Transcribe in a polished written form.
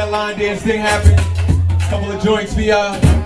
line dance thing happen. Couple of joints for y'all.